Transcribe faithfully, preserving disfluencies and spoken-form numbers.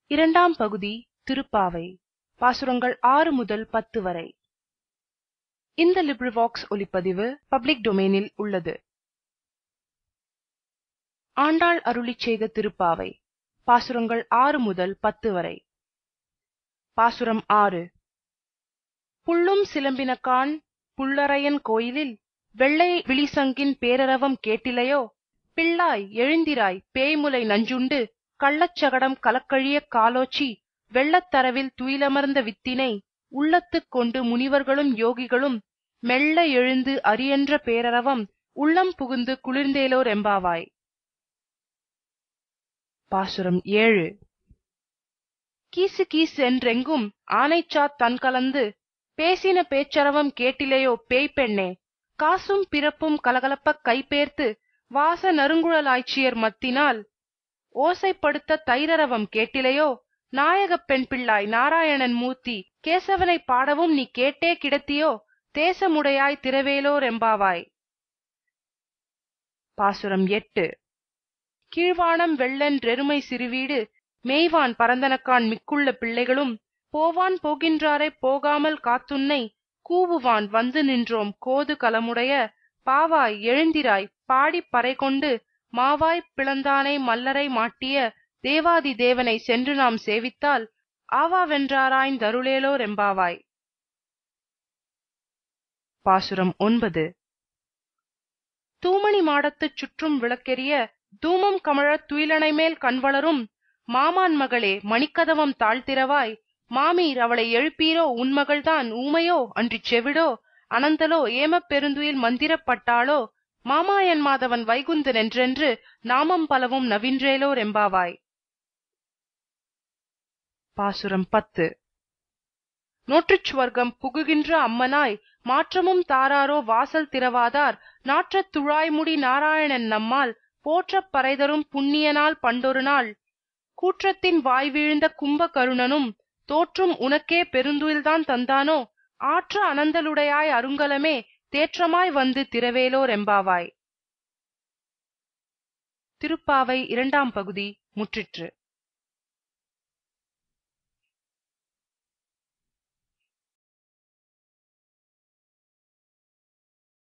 இரண்டாம் பகுதி திருப்பாவை. பாசுரங்கள் ஆறு முதல் பத்து வரை. இந்த லிப்ரிவாக்ஸ் ஒலிப்பதிவு பப்ளிக் டொமைனில் உள்ளது. ஆண்டாள் அருளிச் செய்த திருப்பாவை. பாசுரங்கள் ஆறு முதல் பத்து வரை. பாசுரம் ஆறு. புள்ளும் சிலம்பினகான் புள்ளரையன் கோயிலில் வெள்ளை விழிசங்கின் பேரரவம் கேட்டிலையோ? பிள்ளாய் எழுந்திராய் பேய்முலை நஞ்சுண்டு கள்ளச்சகடம் கலக்கழிய காலோச்சி வெள்ளத்தரவில் துயிலமர்ந்த வித்தினை உள்ளத்துக் கொண்டு முனிவர்களும் யோகிகளும் மெல்ல எழுந்து அரியன்ற பேரரவம் உள்ளம் புகுந்து குளிர்ந்தேலோர் எம்பாவாய். பாசுரம் ஏழு. கீசு கீசு என்றெங்கும் ஆனைச்சாத் தன்கலந்து பேசின பேச்சரவம் கேட்டிலையோ பேய்ப்பெண்ணே? காசும் பிறப்பும் கலகலப்பக் கைபேர்த்து வாச நறுங்குழலாய்ச்சியர் மத்தினால் ஓசைப்படுத்த தைரரவம் கேட்டிலையோ? நாயகப் பெண் பிள்ளாய் நாராயணன் மூர்த்தி கேசவனை பாடவும் நீ கேட்டே கிடத்தியோ? தேசமுடையாய் திரவேலோர் எம்பாவாய். பாசுரம் எட்டு. கீழ்வானம் வெள்ளென்றெருமை சிறுவீடு மேய்வான் பரந்தனக்கான் மிக்குள்ள பிள்ளைகளும் போவான் போகின்றாரை போகாமல் காத்துன்னை கூவுவான் வந்து நின்றோம் கோது கலமுடைய பாவாய் எழுந்திராய் பாடிப் பறைகொண்டு மாவாய் பிளந்தானை மல்லரை மாட்டிய தேவாதி தேவனை சென்று நாம் சேவித்தால் ஆவாவென்றாராய்ந் தருளேலோர் எம்பாவாய். பாசுரம் ஒன்பது. தூமணி மாடத்துச் சுற்றும் விளக்கெரிய தூமம் கமழத் துயிலணைமேல் கண்வளரும் மாமான் மகளே மணிக்கதவம் தாழ்த்திரவாய். மாமீர் அவளை எழுப்பீரோ? உன்மகள்தான் ஊமையோ அன்றிச் செவிடோ? அனந்தலோ ஏமப் பெருந்துயில் மந்திரப்பட்டாளோ? மாமாயன் மாதவன் வைகுந்தன் என்றென்று நாமம் பலவும் நவின்றேலோர் எம்பாவாய். பாசுரம் பத்து. நோற்றுச் சுவர்க்கம் புகுகின்ற அம்மனாய் மாற்றமும் தாராரோ வாசல் திறவாதார் நாற்றத் துழாய்முடி நாராயணன் நம்மால் போற்றப் பறைதரும் புண்ணியனால் பண்டொரு நாள் கூற்றத்தின் வாய் வீழ்ந்த கும்ப கருணனும் தோற்றும் உனக்கே பெருந்துயில்தான் தந்தானோ? ஆற்ற அனந்தலுடையாய் அருங்கலமே தேற்றமாய் வந்து திரவேலோர் எம்பாவாய். திருப்பாவை இரண்டாம் பகுதி முற்றிற்று.